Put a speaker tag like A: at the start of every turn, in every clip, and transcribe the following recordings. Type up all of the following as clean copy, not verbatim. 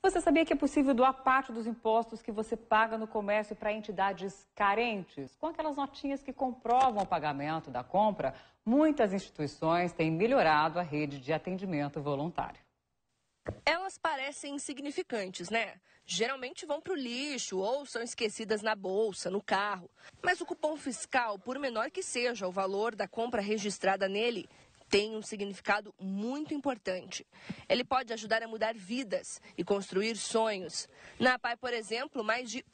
A: Você sabia que é possível doar parte dos impostos que você paga no comércio para entidades carentes? Com aquelas notinhas que comprovam o pagamento da compra, muitas instituições têm melhorado a rede de atendimento voluntário.
B: Elas parecem insignificantes, né? Geralmente vão para o lixo ou são esquecidas na bolsa, no carro. Mas o cupom fiscal, por menor que seja o valor da compra registrada nele, tem um significado muito importante. Ele pode ajudar a mudar vidas e construir sonhos. Na APAE, por exemplo, mais de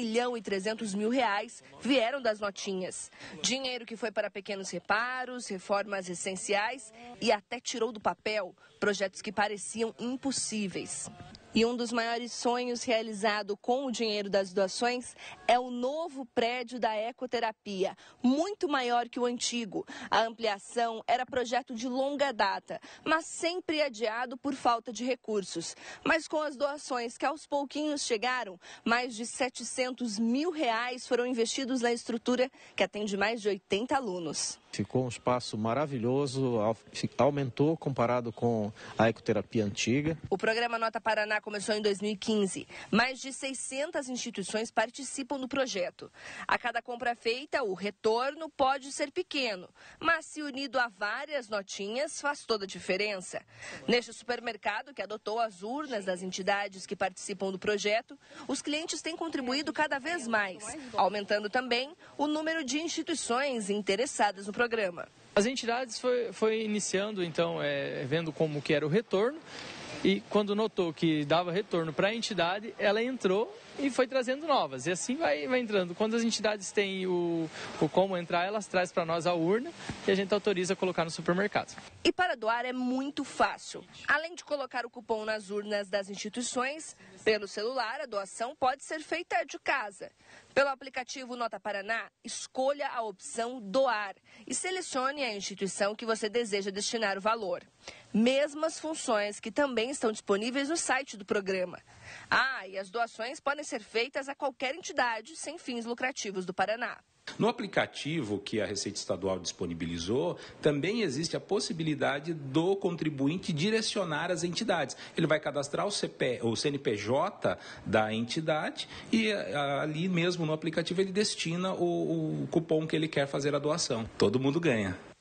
B: R$1.300.000 vieram das notinhas. Dinheiro que foi para pequenos reparos, reformas essenciais e até tirou do papel projetos que pareciam impossíveis. E um dos maiores sonhos realizado com o dinheiro das doações é o novo prédio da ecoterapia, muito maior que o antigo. A ampliação era projeto de longa data, mas sempre adiado por falta de recursos. Mas com as doações que aos pouquinhos chegaram, mais de R$700 mil foram investidos na estrutura que atende mais de 80 alunos.
C: Ficou um espaço maravilhoso, aumentou comparado com a ecoterapia antiga.
B: O programa Nota Paraná começou em 2015. Mais de 600 instituições participam do projeto. A cada compra feita, o retorno pode ser pequeno, mas se unido a várias notinhas, faz toda a diferença. Neste supermercado, que adotou as urnas das entidades que participam do projeto, os clientes têm contribuído cada vez mais, aumentando também o número de instituições interessadas no programa.
D: As entidades foi iniciando, então, vendo como que era o retorno, e quando notou que dava retorno para a entidade, ela entrou e foi trazendo novas. E assim vai entrando. Quando as entidades têm o como entrar, elas trazem para nós a urna e a gente autoriza a colocar no supermercado.
B: E para doar é muito fácil. Além de colocar o cupom nas urnas das instituições, pelo celular a doação pode ser feita de casa. Pelo aplicativo Nota Paraná, escolha a opção Doar e selecione a instituição que você deseja destinar o valor. Mesmas funções que também estão disponíveis no site do programa. E as doações podem ser feitas a qualquer entidade sem fins lucrativos do Paraná.
E: No aplicativo que a Receita Estadual disponibilizou, também existe a possibilidade do contribuinte direcionar as entidades. Ele vai cadastrar o CNPJ da entidade e ali mesmo no aplicativo ele destina o cupom que ele quer fazer a doação. Todo mundo ganha.